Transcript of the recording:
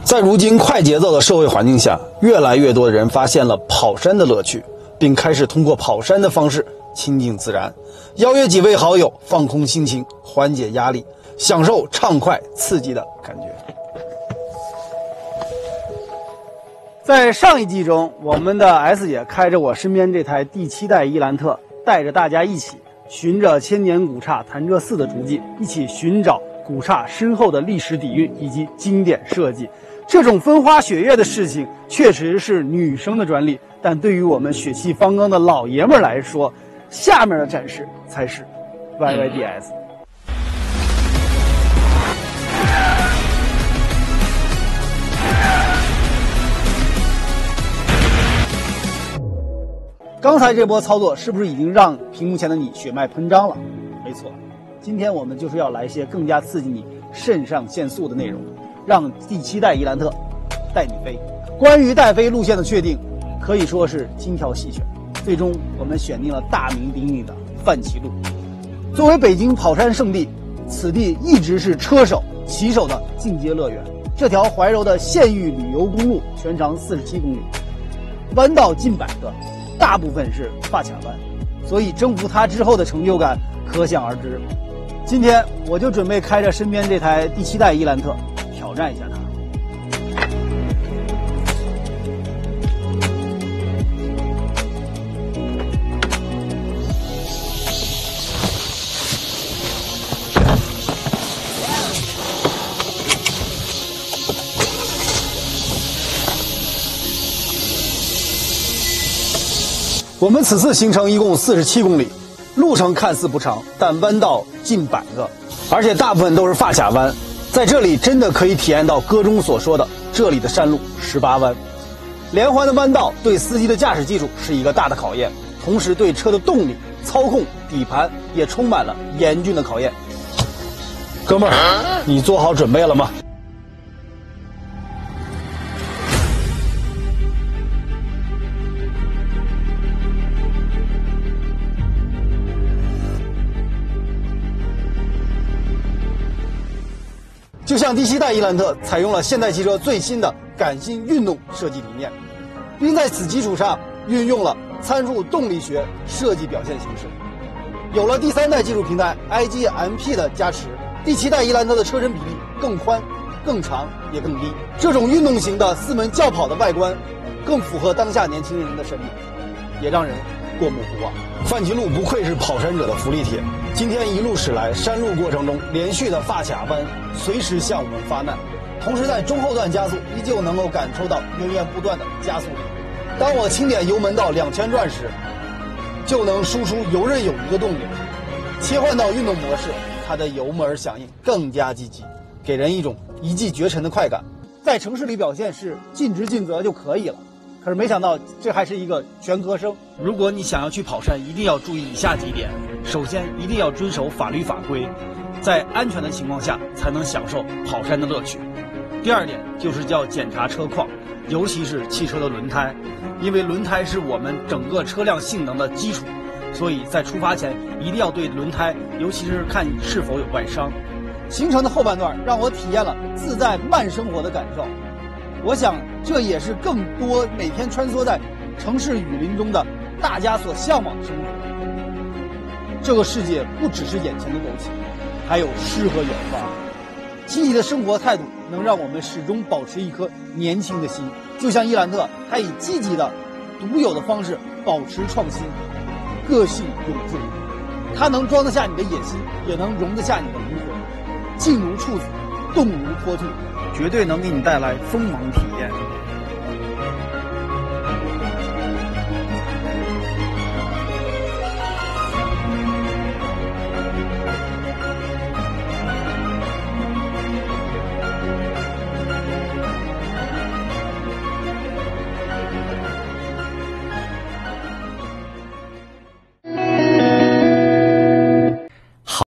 在如今快节奏的社会环境下，越来越多的人发现了跑山的乐趣，并开始通过跑山的方式亲近自然，邀约几位好友，放空心情，缓解压力，享受畅快刺激的感觉。在上一季中，我们的 S 姐开着我身边这台第7代伊兰特，带着大家一起循着千年古刹潭柘寺的足迹，一起寻找古刹深厚的历史底蕴以及经典设计。这种风花雪月的事情确实是女生的专利，但对于我们血气方刚的老爷们儿来说，下面的展示才是 YYDS。刚才这波操作是不是已经让屏幕前的你血脉喷张了？没错，今天我们就是要来一些更加刺激你肾上腺素的内容，让第7代伊兰特带你飞。关于带飞路线的确定，可以说是精挑细选，最终我们选定了大名鼎鼎的范齐路。作为北京跑山圣地，此地一直是车手、骑手的进阶乐园。这条怀柔的县域旅游公路全长47公里，弯道近100个。大部分是发卡弯，所以征服它之后的成就感可想而知。今天我就准备开着身边这台第7代伊兰特挑战一下它。我们此次行程一共47公里，路程看似不长，但弯道近100个，而且大部分都是发卡弯。在这里真的可以体验到歌中所说的这里的山路18弯。连环的弯道对司机的驾驶技术是一个大的考验，同时对车的动力、操控、底盘也充满了严峻的考验。哥们儿，你做好准备了吗？就像第7代伊兰特采用了现代汽车最新的感性运动设计理念，并在此基础上运用了参数动力学设计表现形式。有了第3代技术平台 IGMP 的加持，第7代伊兰特的车身比例更宽、更长也更低。这种运动型的4门轿跑的外观，更符合当下年轻人的审美，也让人过目不忘。范齐路不愧是跑山者的福利帖，今天一路驶来，山路过程中连续的发卡弯随时向我们发难，同时在中后段加速依旧能够感受到源源不断的加速力。当我轻点油门到2圈转时，就能输出游刃有余的动力。切换到运动模式，它的油门响应更加积极，给人一种一骑绝尘的快感。在城市里表现是尽职尽责就可以了，可是没想到这还是一个全科生。如果你想要去跑山，一定要注意以下几点。首先，一定要遵守法律法规，在安全的情况下才能享受跑山的乐趣。第二点就是要检查车况，尤其是汽车的轮胎，因为轮胎是我们整个车辆性能的基础，所以在出发前一定要对轮胎，尤其是看是否有外伤。行程的后半段让我体验了自在慢生活的感受，我想这也是更多每天穿梭在城市雨林中的大家所向往的生活。这个世界不只是眼前的苟且，还有诗和远方。积极的生活态度能让我们始终保持一颗年轻的心，就像伊兰特，它以积极的、独有的方式保持创新，个性永驻。它能装得下你的野心，也能容得下你的灵魂。静如处子，动如脱兔，绝对能给你带来锋芒体验。